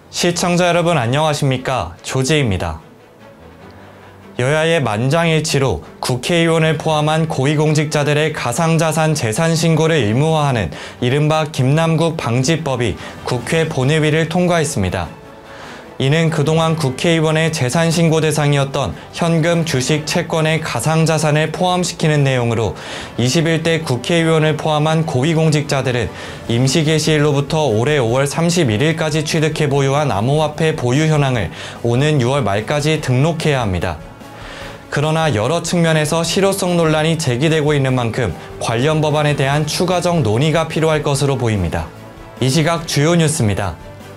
시청자 여러분 안녕하십니까? 조지입니다. 여야의 만장일치로 국회의원을 포함한 고위공직자들의 가상자산 재산 신고를 의무화하는 이른바 김남국 방지법이 국회 본회의를 통과했습니다. 이는 그동안 국회의원의 재산 신고 대상이었던 현금, 주식, 채권의 가상자산을 포함시키는 내용으로 21대 국회의원을 포함한 고위공직자들은 임시개시일로부터 올해 5월 31일까지 취득해 보유한 암호화폐 보유 현황을 오는 6월 말까지 등록해야 합니다. 그러나 여러 측면에서 실효성 논란이 제기되고 있는 만큼 관련 법안에 대한 추가적 논의가 필요할 것으로 보입니다. 이 시각 주요 뉴스입니다.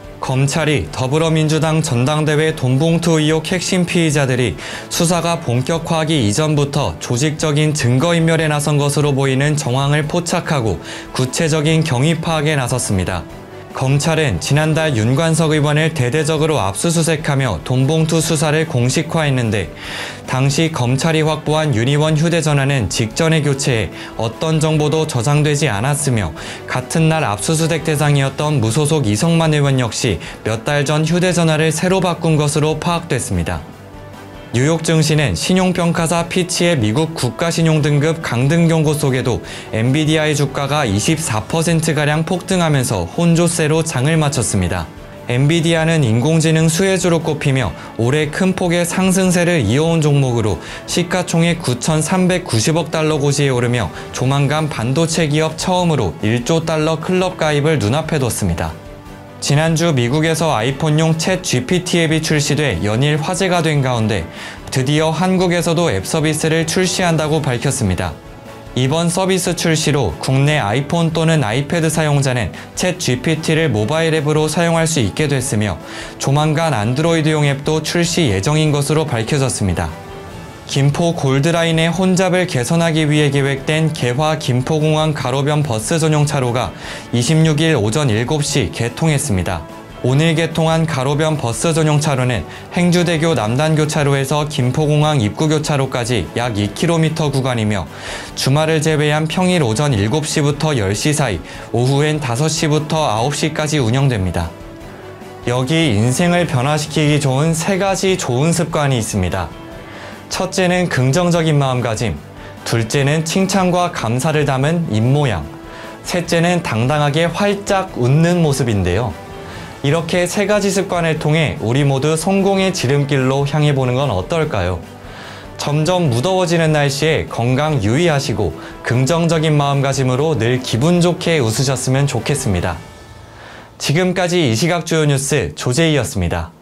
검찰이 더불어민주당 전당대회 돈봉투 의혹 핵심 피의자들이 수사가 본격화하기 이전부터 조직적인 증거인멸에 나선 것으로 보이는 정황을 포착하고 구체적인 경위 파악에 나섰습니다. 검찰은 지난달 윤관석 의원을 대대적으로 압수수색하며 돈봉투 수사를 공식화했는데 당시 검찰이 확보한 윤 의원 휴대전화는 직전에 교체해 어떤 정보도 저장되지 않았으며 같은 날 압수수색 대상이었던 무소속 이성만 의원 역시 몇 달 전 휴대전화를 새로 바꾼 것으로 파악됐습니다. 뉴욕 증시는 신용평가사 피치의 미국 국가신용등급 강등 경고 속에도 엔비디아의 주가가 24%가량 폭등하면서 혼조세로 장을 마쳤습니다. 엔비디아는 인공지능 수혜주로 꼽히며 올해 큰 폭의 상승세를 이어온 종목으로 시가총액 9,390억 달러 고지에 오르며 조만간 반도체 기업 처음으로 1조 달러 클럽 가입을 눈앞에 뒀습니다. 지난주 미국에서 아이폰용 챗 GPT 앱이 출시돼 연일 화제가 된 가운데 드디어 한국에서도 앱 서비스를 출시한다고 밝혔습니다. 이번 서비스 출시로 국내 아이폰 또는 아이패드 사용자는 챗 GPT를 모바일 앱으로 사용할 수 있게 됐으며 조만간 안드로이드용 앱도 출시 예정인 것으로 밝혀졌습니다. 김포 골드라인의 혼잡을 개선하기 위해 계획된 개화 김포공항 가로변 버스 전용 차로가 26일 오전 7시 개통했습니다. 오늘 개통한 가로변 버스 전용 차로는 행주대교 남단교차로에서 김포공항 입구교차로까지 약 2km 구간이며 주말을 제외한 평일 오전 7시부터 10시 사이, 오후엔 5시부터 9시까지 운영됩니다. 여기 인생을 변화시키기 좋은 3가지 좋은 습관이 있습니다. 첫째는 긍정적인 마음가짐, 둘째는 칭찬과 감사를 담은 입모양, 셋째는 당당하게 활짝 웃는 모습인데요. 이렇게 3가지 습관을 통해 우리 모두 성공의 지름길로 향해 보는 건 어떨까요? 점점 무더워지는 날씨에 건강 유의하시고 긍정적인 마음가짐으로 늘 기분 좋게 웃으셨으면 좋겠습니다. 지금까지 이 시각 주요 뉴스 조재희였습니다.